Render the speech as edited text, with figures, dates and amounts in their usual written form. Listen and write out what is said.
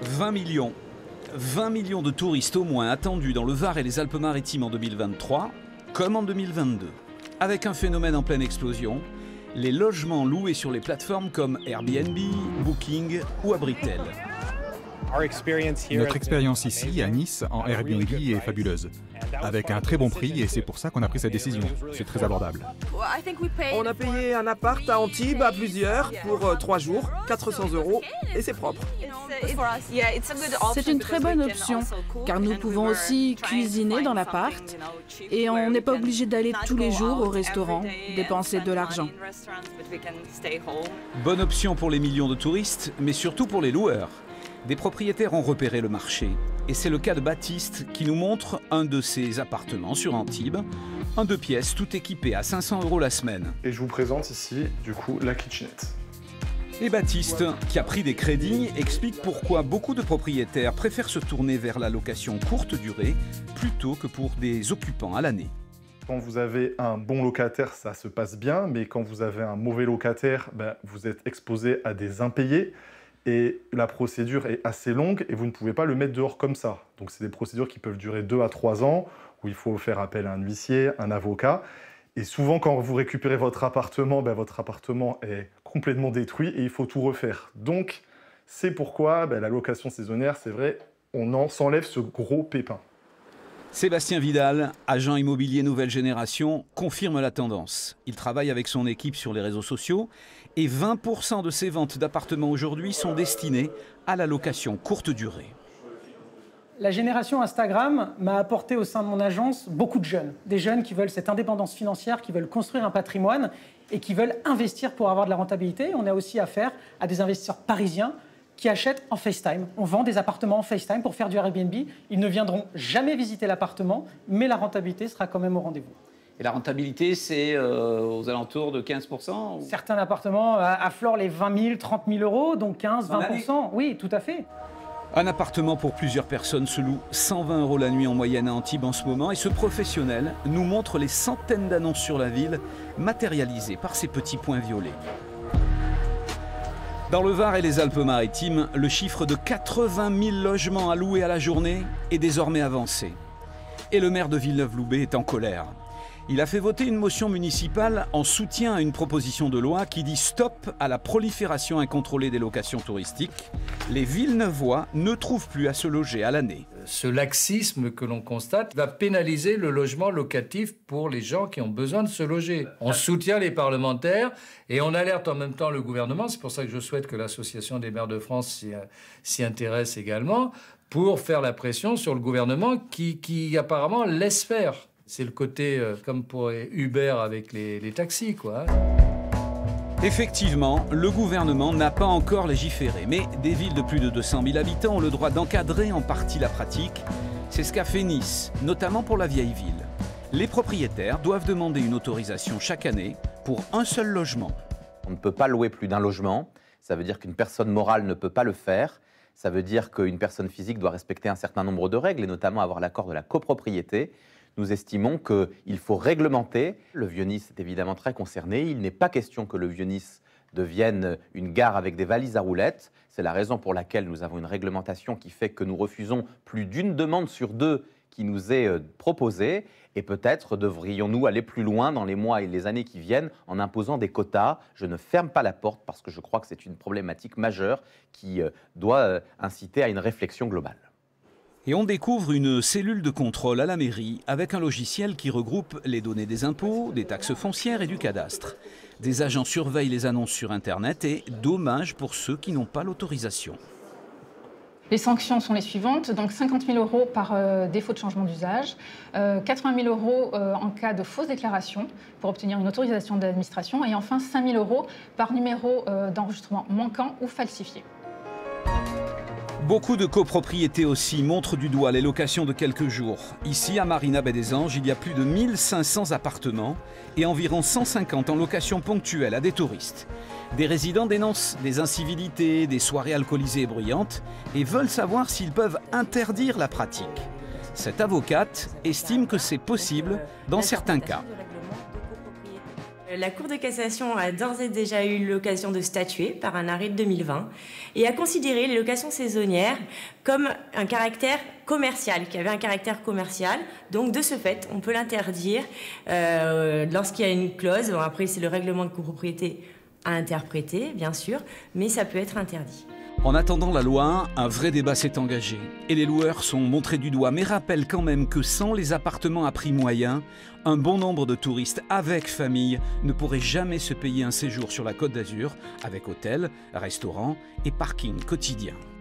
20 millions. 20 millions de touristes au moins attendus dans le Var et les Alpes-Maritimes en 2023, comme en 2022. Avec un phénomène en pleine explosion, les logements loués sur les plateformes comme Airbnb, Booking ou Abritel. Notre expérience ici, à Nice, en Airbnb, est fabuleuse. Avec un très bon prix et c'est pour ça qu'on a pris cette décision. C'est très abordable. On a payé un appart à Antibes à plusieurs pour 3 jours, 400 € et c'est propre. C'est une très bonne option, car nous pouvons aussi cuisiner dans l'appart et on n'est pas obligé d'aller tous les jours au restaurant, dépenser de l'argent. Bonne option pour les millions de touristes, mais surtout pour les loueurs. Des propriétaires ont repéré le marché. Et c'est le cas de Baptiste qui nous montre un de ses appartements sur Antibes. Un 2 pièces tout équipé à 500 € la semaine. Et je vous présente ici, du coup, la kitchenette. Et Baptiste, qui a pris des crédits, explique pourquoi beaucoup de propriétaires préfèrent se tourner vers la location courte durée plutôt que pour des occupants à l'année. Quand vous avez un bon locataire, ça se passe bien, mais quand vous avez un mauvais locataire, vous êtes exposé à des impayés. Et la procédure est assez longue et vous ne pouvez pas le mettre dehors comme ça. Donc c'est des procédures qui peuvent durer 2 à 3 ans, où il faut faire appel à un huissier, un avocat. Et souvent, quand vous récupérez votre appartement est complètement détruit et il faut tout refaire. Donc c'est pourquoi la location saisonnière, c'est vrai, on s'enlève ce gros pépin. Sébastien Vidal, agent immobilier nouvelle génération, confirme la tendance. Il travaille avec son équipe sur les réseaux sociaux et 20% de ses ventes d'appartements aujourd'hui sont destinées à la location courte durée. La génération Instagram m'a apporté au sein de mon agence beaucoup de jeunes. Des jeunes qui veulent cette indépendance financière, qui veulent construire un patrimoine et qui veulent investir pour avoir de la rentabilité. On a aussi affaire à des investisseurs parisiens qui achètent en FaceTime. On vend des appartements en FaceTime pour faire du Airbnb. Ils ne viendront jamais visiter l'appartement, mais la rentabilité sera quand même au rendez-vous. Et la rentabilité, c'est aux alentours de 15% ou... Certains appartements affleurent les 20 000, 30 000 €, donc 15, 20%. Oui, tout à fait. Un appartement pour plusieurs personnes se loue 120 € la nuit en moyenne à Antibes en ce moment. Et ce professionnel nous montre les centaines d'annonces sur la ville, matérialisées par ces petits points violets. Dans le Var et les Alpes-Maritimes, le chiffre de 80 000 logements à louer à la journée est désormais avancé. Et le maire de Villeneuve-Loubet est en colère. Il a fait voter une motion municipale en soutien à une proposition de loi qui dit stop à la prolifération incontrôlée des locations touristiques. Les Villeneuvois ne trouvent plus à se loger à l'année. Ce laxisme que l'on constate va pénaliser le logement locatif pour les gens qui ont besoin de se loger. On soutient les parlementaires et on alerte en même temps le gouvernement. C'est pour ça que je souhaite que l'Association des maires de France s'y intéresse également pour faire la pression sur le gouvernement qui apparemment laisse faire. C'est le côté comme pour Uber avec les taxis, quoi. Effectivement, le gouvernement n'a pas encore légiféré, mais des villes de plus de 200 000 habitants ont le droit d'encadrer en partie la pratique. C'est ce qu'a fait Nice, notamment pour la vieille ville. Les propriétaires doivent demander une autorisation chaque année pour un seul logement. On ne peut pas louer plus d'un logement, ça veut dire qu'une personne morale ne peut pas le faire. Ça veut dire qu'une personne physique doit respecter un certain nombre de règles, et notamment avoir l'accord de la copropriété. Nous estimons qu'il faut réglementer. Le Vieux-Nice est évidemment très concerné. Il n'est pas question que le Vieux-Nice devienne une gare avec des valises à roulettes. C'est la raison pour laquelle nous avons une réglementation qui fait que nous refusons plus d'une demande sur 2 qui nous est proposée. Et peut-être devrions-nous aller plus loin dans les mois et les années qui viennent en imposant des quotas. Je ne ferme pas la porte parce que je crois que c'est une problématique majeure qui doit inciter à une réflexion globale. Et on découvre une cellule de contrôle à la mairie avec un logiciel qui regroupe les données des impôts, des taxes foncières et du cadastre. Des agents surveillent les annonces sur Internet et dommage pour ceux qui n'ont pas l'autorisation. Les sanctions sont les suivantes, donc 50 000 € par défaut de changement d'usage, 80 000 € en cas de fausse déclaration pour obtenir une autorisation d'administration et enfin 5 000 € par numéro d'enregistrement manquant ou falsifié. Beaucoup de copropriétés aussi montrent du doigt les locations de quelques jours. Ici, à Marina Baie des Anges, il y a plus de 1500 appartements et environ 150 en location ponctuelle à des touristes. Des résidents dénoncent des incivilités, des soirées alcoolisées et bruyantes et veulent savoir s'ils peuvent interdire la pratique. Cette avocate estime que c'est possible dans certains cas. La Cour de cassation a d'ores et déjà eu l'occasion de statuer par un arrêt de 2020 et a considéré les locations saisonnières comme un caractère commercial, qui avait un caractère commercial. Donc de ce fait, on peut l'interdire lorsqu'il y a une clause. Bon, après, c'est le règlement de copropriété à interpréter, bien sûr, mais ça peut être interdit. En attendant la loi, un vrai débat s'est engagé et les loueurs sont montrés du doigt, mais rappellent quand même que sans les appartements à prix moyen, un bon nombre de touristes avec famille ne pourraient jamais se payer un séjour sur la Côte d'Azur avec hôtel, restaurant et parking quotidien.